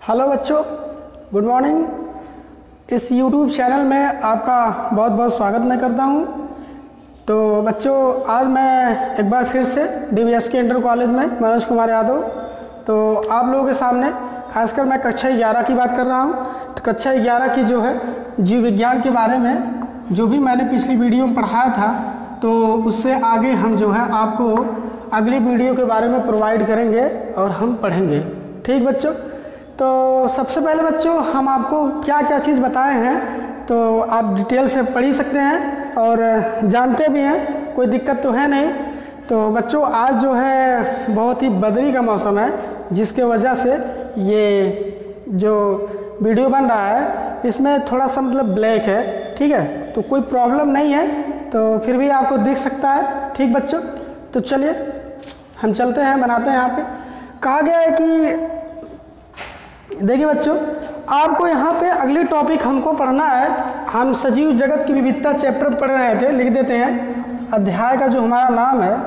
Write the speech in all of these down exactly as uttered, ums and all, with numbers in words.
Hello बच्चों, good morning. इस YouTube channel में आपका बहुत बहुत स्वागत मैं करता हूं। तो बच्चों, आज मैं एक बार फिर से डी वी एस के इंटर कॉलेज में मनोज कुमार यादव तो आप लोगों के सामने खासकर मैं कक्षा ग्यारह की बात कर रहा हूं। तो कक्षा ग्यारह की जो है जीव विज्ञान के बारे में जो भी मैंने पिछली वीडियो में पढ़ाया था, तो उससे आगे हम जो है आपको अगली वीडियो के बारे में प्रोवाइड करेंगे और हम पढ़ेंगे। ठीक बच्चों, तो सबसे पहले बच्चों हम आपको क्या क्या चीज़ बताए हैं तो आप डिटेल से पढ़ ही सकते हैं और जानते भी हैं, कोई दिक्कत तो है नहीं। तो बच्चों, आज जो है बहुत ही बदरी का मौसम है, जिसके वजह से ये जो वीडियो बन रहा है इसमें थोड़ा सा मतलब ब्लैक है। ठीक है, तो कोई प्रॉब्लम नहीं है, तो फिर भी आपको दिख सकता है। ठीक बच्चों, तो चलिए हम चलते हैं, बनाते हैं। यहाँ पे कहा गया है कि देखिए बच्चों, आपको यहाँ पे अगली टॉपिक हमको पढ़ना है। हम सजीव जगत की विविधता चैप्टर पढ़ रहे थे, लिख देते हैं। अध्याय का जो हमारा नाम है,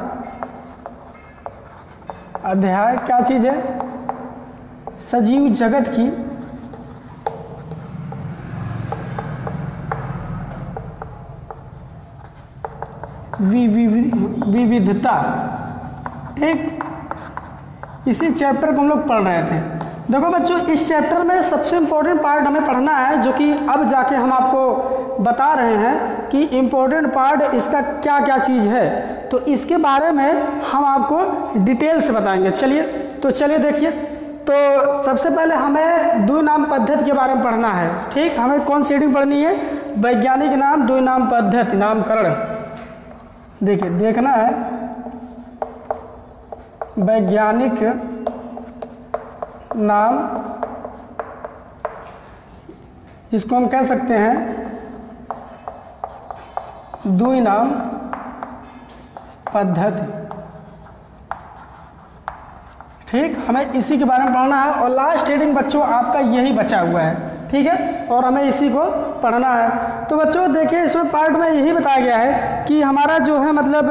अध्याय क्या चीज़ है? सजीव जगत की विविधता। ठीक, इसी चैप्टर को हम लोग पढ़ रहे थे। देखो बच्चों, इस चैप्टर में सबसे इम्पोर्टेंट पार्ट हमें पढ़ना है, जो कि अब जाके हम आपको बता रहे हैं कि इम्पोर्टेंट पार्ट इसका क्या क्या चीज़ है। तो इसके बारे में हम आपको डिटेल से बताएंगे। चलिए तो चलिए देखिए, तो सबसे पहले हमें द्विनाम पद्धति के बारे में पढ़ना है। ठीक, हमें कौन सी हेडिंग पढ़नी है? वैज्ञानिक नाम द्विनाम पद्धति, नामकरण। देखिए, देखना है वैज्ञानिक नाम, जिसको हम कह सकते हैं द्विनाम पद्धति। ठीक, हमें इसी के बारे में पढ़ना है और लास्ट हेडिंग बच्चों आपका यही बचा हुआ है। ठीक है, और हमें इसी को पढ़ना है। तो बच्चों देखिए, इसमें पार्ट में यही बताया गया है कि हमारा जो है मतलब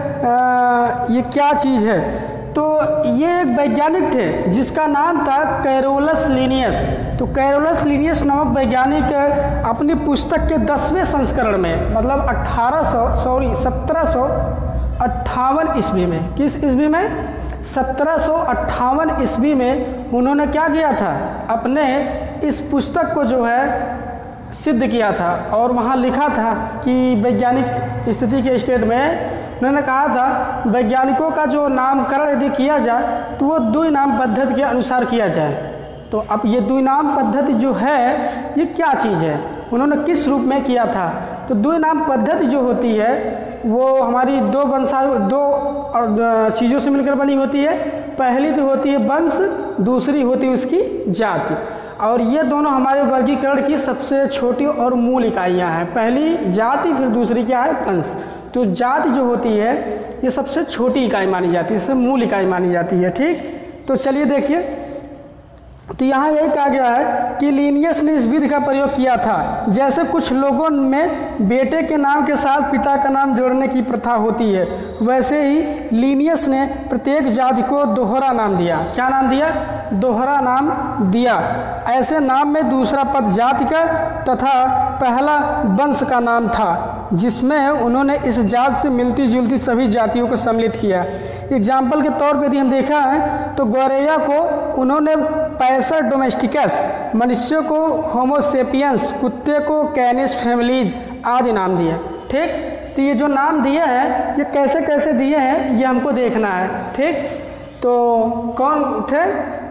आ, ये क्या चीज़ है। तो ये एक वैज्ञानिक थे जिसका नाम था कैरोलस लिनियस। तो कैरोलस लिनियस नामक वैज्ञानिक अपनी पुस्तक के दसवें संस्करण में, मतलब अट्ठारह सौ सॉरी सत्रह सौ अट्ठावन ईस्वी में, किस ईस्वी में? सत्रह सौ अट्ठावन ईस्वी में उन्होंने क्या किया था? अपने इस पुस्तक को जो है सिद्ध किया था और वहाँ लिखा था कि वैज्ञानिक स्थिति के स्टेट में उन्होंने कहा था वैज्ञानिकों का जो नामकरण यदि किया जाए तो वो द्विनाम पद्धति के अनुसार किया जाए। तो अब ये द्विनाम पद्धति जो है ये क्या चीज़ है, उन्होंने किस रूप में किया था? तो द्विनाम पद्धति जो होती है वो हमारी दो वंशा दो चीज़ों से मिलकर बनी होती है। पहली तो होती है वंश, दूसरी होती है उसकी जाति। और ये दोनों हमारे वर्गीकरण की सबसे छोटी और मूल इकाइयाँ हैं। पहली जाति, फिर दूसरी क्या है? वंश। तो जाति जो होती है ये सबसे छोटी इकाई मानी जाती है, इससे मूल इकाई मानी जाती है। ठीक, तो चलिए देखिए, तो यहाँ यही कहा गया है कि लिनियस ने इस विधि का प्रयोग किया था। जैसे कुछ लोगों में बेटे के नाम के साथ पिता का नाम जोड़ने की प्रथा होती है, वैसे ही लिनियस ने प्रत्येक जाति को दोहरा नाम दिया। क्या नाम दिया? दोहरा नाम दिया। ऐसे नाम में दूसरा पद जाति का तथा पहला वंश का नाम था, जिसमें उन्होंने इस जात से मिलती जुलती सभी जातियों को सम्मिलित किया। एग्जाम्पल के तौर पर यदि हम देखा है तो गोरैया को उन्होंने पैसर डोमेस्टिकस, मनुष्य को होमोसेपियंस, कुत्ते को कैनिस फैमिलीज आदि नाम दिए। ठीक, तो ये जो नाम दिए हैं ये कैसे कैसे दिए हैं ये हमको देखना है। ठीक, तो कौन थे?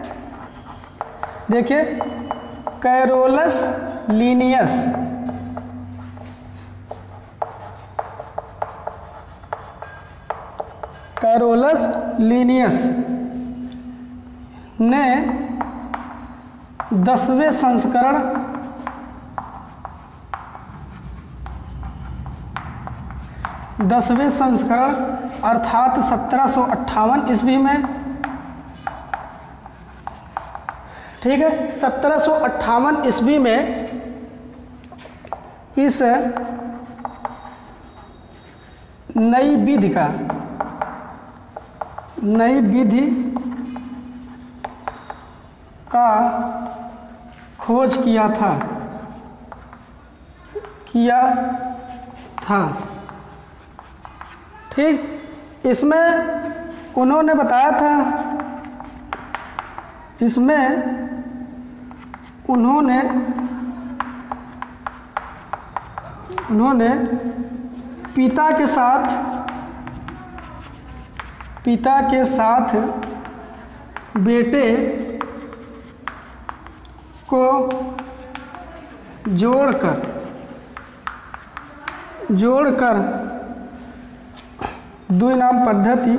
देखिए, कैरोलस लिनियस, कैरोलस लिनियस ने दसवें संस्करण दसवें संस्करण अर्थात सत्रह सौ अट्ठावन ईस्वी में, ठीक है, सत्रह सौ अट्ठावन ईस्वी में इस नई विधि का नई विधि का खोज किया था किया था ठीक। इसमें उन्होंने बताया था इसमें उन्होंने उन्होंने पिता के साथ पिता के साथ बेटे को जोड़कर जोड़कर द्विनाम पद्धति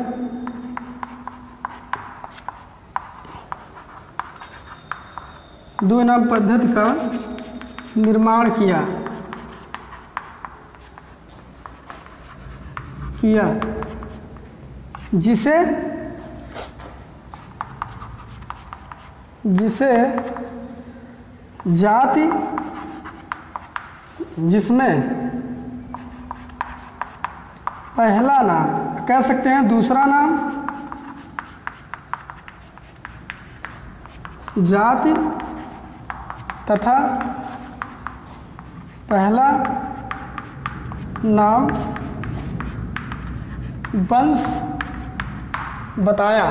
द्विनाम पद्धति का निर्माण किया किया जिसे जिसे जाति जिसमें पहला नाम कह सकते हैं, दूसरा नाम जाति तथा पहला नाम वंश बताया।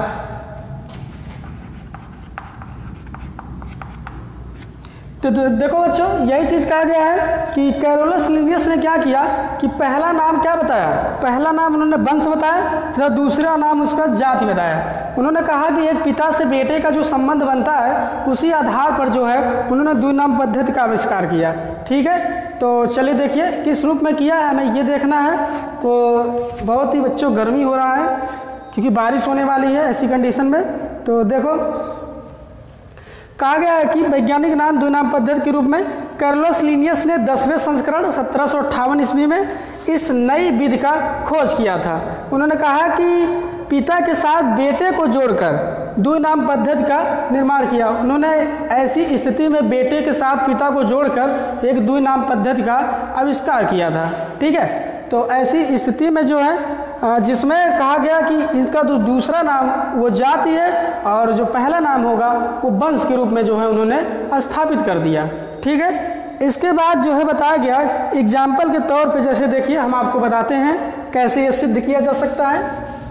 तो देखो बच्चों, यही चीज़ कहा गया है कि कैरोलस लिनियस ने क्या किया कि पहला नाम क्या बताया, पहला नाम उन्होंने वंश बताया तथा दूसरा नाम उसका जाति बताया। उन्होंने कहा कि एक पिता से बेटे का जो संबंध बनता है उसी आधार पर जो है उन्होंने द्विनाम पद्धति का आविष्कार किया। ठीक है, तो चलिए देखिए किस रूप में किया है, हमें ये देखना है। तो बहुत ही बच्चों गर्मी हो रहा है क्योंकि बारिश होने वाली है ऐसी कंडीशन में। तो देखो कहा गया है कि वैज्ञानिक नाम द्विनाम पद्धति के रूप में कैरोलस लिनियस ने दसवें संस्करण सत्रह सौ अट्ठावन ईस्वी में इस नई विधि का खोज किया था। उन्होंने कहा कि पिता के साथ बेटे को जोड़कर द्विनाम पद्धति का निर्माण किया। उन्होंने ऐसी स्थिति में बेटे के साथ पिता को जोड़कर एक द्विनाम पद्धति का आविष्कार किया था। ठीक है, तो ऐसी स्थिति में जो है जिसमें कहा गया कि इसका जो दूसरा नाम वो जाति है और जो पहला नाम होगा वो वंश के रूप में जो है उन्होंने स्थापित कर दिया। ठीक है, इसके बाद जो है बताया गया एग्जाम्पल के तौर पे, जैसे देखिए हम आपको बताते हैं कैसे ये सिद्ध किया जा सकता है।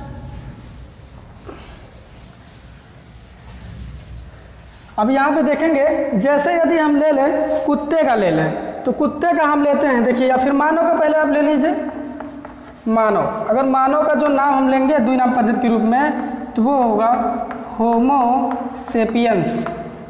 अब यहाँ पे देखेंगे, जैसे यदि हम ले लें कुत्ते का ले लें तो कुत्ते का हम लेते हैं, देखिए, या फिर मानव का पहले आप ले लीजिए। मानव, अगर मानव का जो नाम हम लेंगे द्विनाम पद्धति के रूप में तो वो होगा होमो सेपियंस।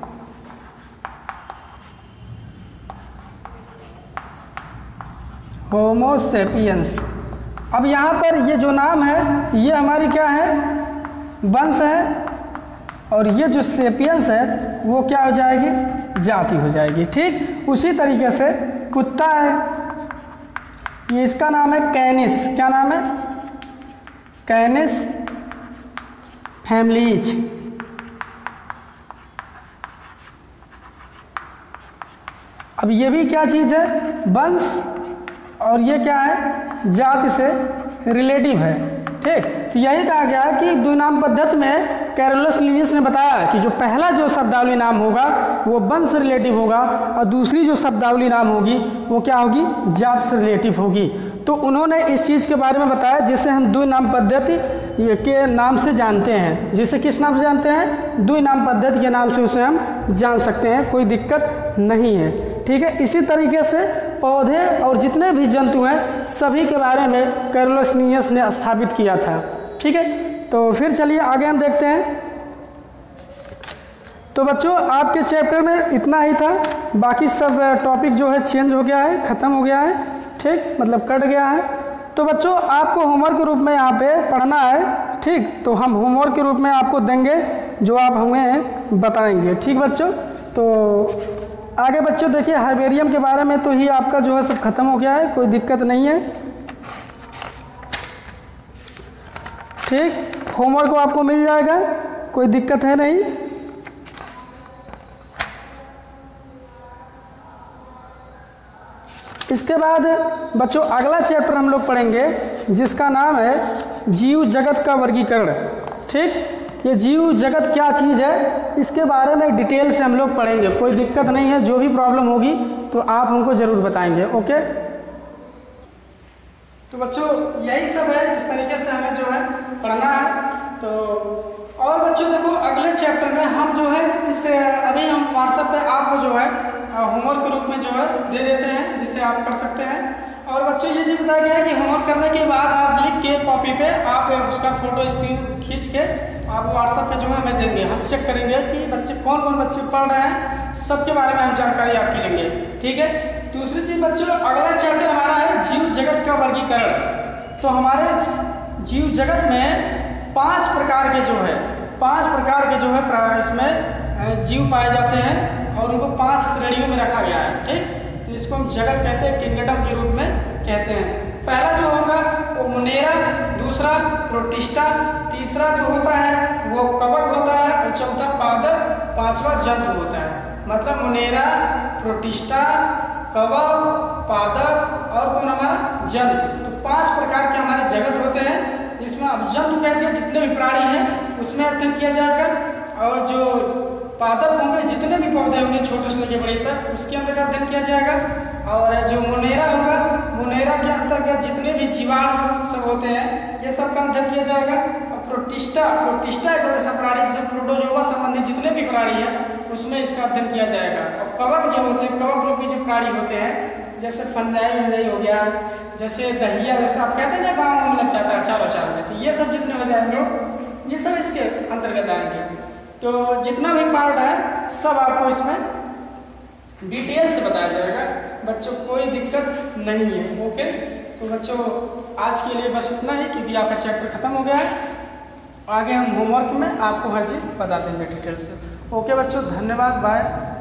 होमो सेपियंस। अब यहाँ पर ये जो नाम है ये हमारी क्या है, वंश है, और ये जो सेपियंस है वो क्या हो जाएगी, जाति हो जाएगी। ठीक उसी तरीके से कुत्ता है, ये इसका नाम है कैनिस। क्या नाम है, कैनिस फैमिलीज। अब ये भी क्या चीज़ है, वंश, और ये क्या है, जाति से रिलेटिव है। ठीक, तो यही कहा गया है कि द्विनाम पद्धति में कैरोलस लिनियस ने बताया कि जो पहला जो शब्दावली नाम होगा वो वंश से रिलेटिव होगा और दूसरी जो शब्दावली नाम होगी वो क्या होगी, जात से रिलेटिव होगी। तो उन्होंने इस चीज़ के बारे में बताया जिसे हम द्विनाम पद्धति के नाम से जानते हैं। जिसे किस नाम से जानते हैं, द्विनाम पद्धति के नाम से उसे हम जान सकते हैं, कोई दिक्कत नहीं है। ठीक है, इसी तरीके से पौधे और जितने भी जंतु हैं सभी के बारे में कैरोलस लिनियस ने स्थापित किया था। ठीक है, तो फिर चलिए आगे हम देखते हैं। तो बच्चों आपके चैप्टर में इतना ही था, बाकी सब टॉपिक जो है चेंज हो गया है, ख़त्म हो गया है। ठीक, मतलब कट गया है। तो बच्चों आपको होमवर्क के रूप में यहाँ पे पढ़ना है। ठीक, तो हम होमवर्क के रूप में आपको देंगे जो आप हमें बताएंगे। ठीक बच्चों, तो आगे बच्चों देखिए हर्बेरियम के बारे में तो ही आपका जो है सब खत्म हो गया है, कोई दिक्कत नहीं है। ठीक, होमवर्क आपको मिल जाएगा, कोई दिक्कत है नहीं। इसके बाद बच्चों अगला चैप्टर हम लोग पढ़ेंगे जिसका नाम है जीव जगत का वर्गीकरण। ठीक, ये जीव जगत क्या चीज़ है इसके बारे में डिटेल से हम लोग पढ़ेंगे, कोई दिक्कत नहीं है, जो भी प्रॉब्लम होगी तो आप हमको ज़रूर बताएंगे। ओके, तो बच्चों यही सब है, इस तरीके से हमें जो है पढ़ना है। तो और बच्चों देखो अगले चैप्टर में हम जो है इस अभी हम व्हाट्सएप पे आपको जो है होमवर्क के रूप में जो है दे देते हैं, जिसे आप कर सकते हैं। और बच्चों ये चीज़ बताया गया है कि होमवर्क करने के बाद आप लिख के कॉपी पे आप उसका फोटो स्क्रीन खींच के आप व्हाट्सएप पे जो है हमें देंगे, हम चेक करेंगे कि बच्चे कौन कौन बच्चे पढ़ रहे हैं, सबके बारे में हम जानकारी आपकी लेंगे। ठीक है, दूसरी चीज़ बच्चों अगला चैप्टर हमारा है जीव जगत का वर्गीकरण। तो हमारे जीव जगत में पांच प्रकार के जो है पांच प्रकार के जो है इसमें जीव पाए जाते हैं और उनको पांच श्रेणियों में रखा गया है। ठीक, तो इसको हम जगत कहते हैं, किंगडम के रूप में कहते हैं। पहला जो होगा वो मुनेरा, दूसरा प्रोटिस्टा, तीसरा जो होता है वो कवक होता है और चौथा पादप, पांचवा जंतु होता है। मतलब मुनेरा, प्रोटिस्टा, कवक, पादप और कौन हमारा जंतु। तो पांच प्रकार के हमारे जगत होते हैं। इसमें अब जंतु कहते हैं जितने भी प्राणी हैं उसमें अध्ययन किया जाएगा, और जो पादप होंगे जितने भी पौधे होंगे छोटे से लेकर बड़े तक उसके अंतर्गत अध्ययन किया जाएगा। और जो मुनेरा होगा, मुनेरा के अंतर्गत जितने भी जीवाणु सब होते हैं ये सब का अध्ययन किया जाएगा। और प्रोटिस्टा, प्रोटिस्टा एक ऐसा प्राणी जिसमें प्रोटोजोआ संबंधित जितने भी प्राणी हैं उसमें इसका अध्ययन किया जाएगा। और कवक जो होते हैं, कवक रूपी जो प्राणी होते हैं जैसे फंजाई वंजाई हो गया, जैसे दहिया, जैसे आप कहते हैं ना गाँव में लग जाता है अचार अचार में, तो ये सब जितने हो जाएंगे ये सब इसके अंतर्गत आएंगे। तो जितना भी पार्ट है सब आपको इसमें डिटेल से बताया जाएगा बच्चों, कोई दिक्कत नहीं है। ओके, तो बच्चों आज के लिए बस इतना ही, क्योंकि आपका चैप्टर खत्म हो गया है। आगे हम होमवर्क में आपको हर चीज़ बता देंगे डिटेल से। ओके बच्चों, धन्यवाद, बाय।